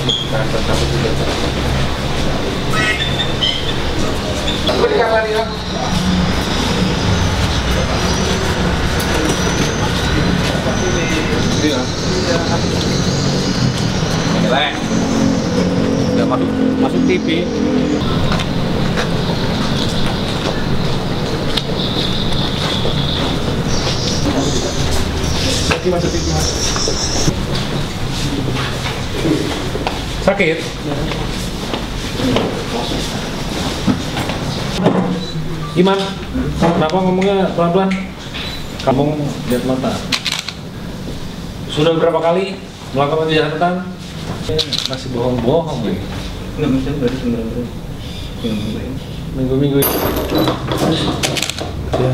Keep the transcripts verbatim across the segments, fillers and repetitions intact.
Jelek. Udah masuk masuk T V. Masuk T V. Sakit? Iman, kenapa ngomongnya pelan-pelan? Kamu lihat mata. Sudah berapa kali melakukan kejahatan? Masih bohong-bohong lagi. Minggu-minggu ini. Ya.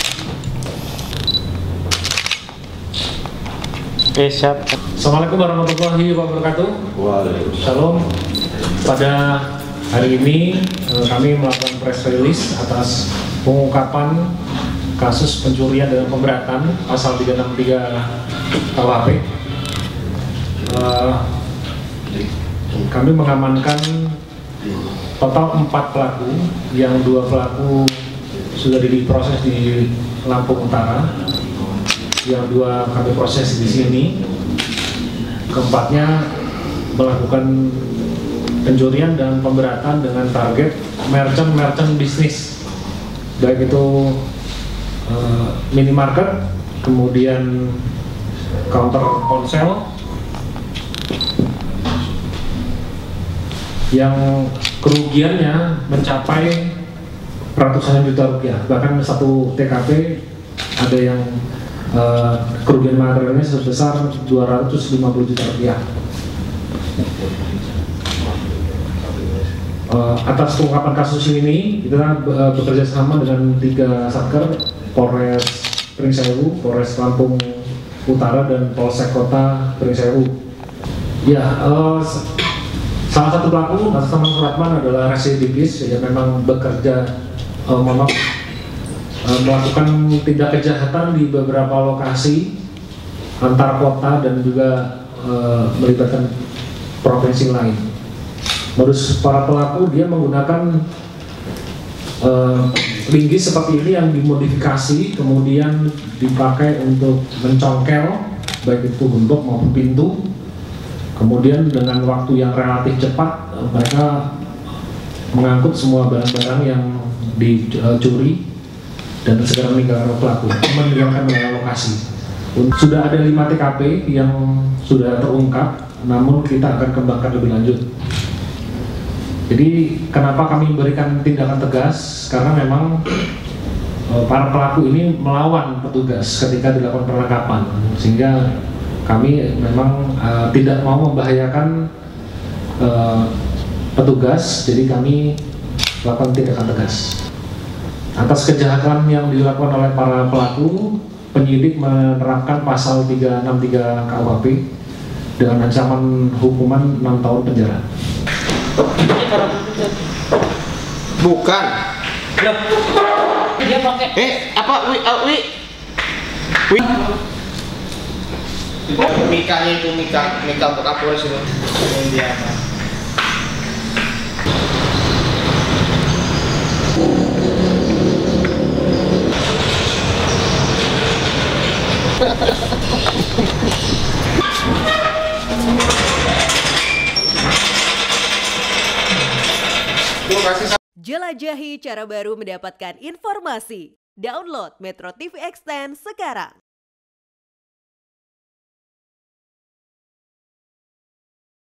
Oke, siap. Assalamualaikum warahmatullahi wabarakatuh. Waalaikumsalam. Shalom. Pada hari ini kami melakukan press release atas pengungkapan kasus pencurian dan pemberatan pasal tiga enam tiga K U H P. Uh, kami mengamankan total empat pelaku, yang dua pelaku sudah diproses di Lampung Utara, yang dua kami proses di sini. Keempatnya melakukan pencurian dan pemberatan dengan target merchant-merchant bisnis, baik itu uh, minimarket, kemudian counter ponsel, yang kerugiannya mencapai ratusan juta rupiah. Bahkan satu T K P ada yang uh, kerugian materialnya sebesar dua ratus lima puluh juta rupiah. Uh, atas pengungkapan kasus ini kita uh, bekerja sama dengan tiga satker, Polres Pringsewu, Polres Lampung Utara, dan Polsek Kota Pringsewu. Ya, uh, salah satu pelaku atas nama Suratman adalah residivis yang memang bekerja uh, memang uh, melakukan tindak kejahatan di beberapa lokasi antar kota dan juga uh, melibatkan provinsi lain. Modus para pelaku, dia menggunakan uh, linggis seperti ini yang dimodifikasi kemudian dipakai untuk mencongkel baik itu gembok maupun pintu. Kemudian dengan waktu yang relatif cepat uh, mereka mengangkut semua barang-barang yang dicuri dan segera meninggalkan pelaku, meninggalkan lokasi. Sudah ada lima T K P yang sudah terungkap, namun kita akan kembangkan lebih lanjut. Jadi kenapa kami memberikan tindakan tegas? Karena memang e, para pelaku ini melawan petugas ketika dilakukan penangkapan, sehingga kami memang e, tidak mau membahayakan e, petugas. Jadi kami melakukan tindakan tegas. Atas kejahatan yang dilakukan oleh para pelaku, penyidik menerapkan pasal tiga enam tiga K U H P dengan ancaman hukuman enam tahun penjara. Bukan. Loh. Dia pakai. Eh, apa wi uh, wi? Wi. Mikanya itu mika, mika untuk Kapolres itu. Yang dia apa? Jelajahi cara baru mendapatkan informasi. Download Metro T V Extend sekarang.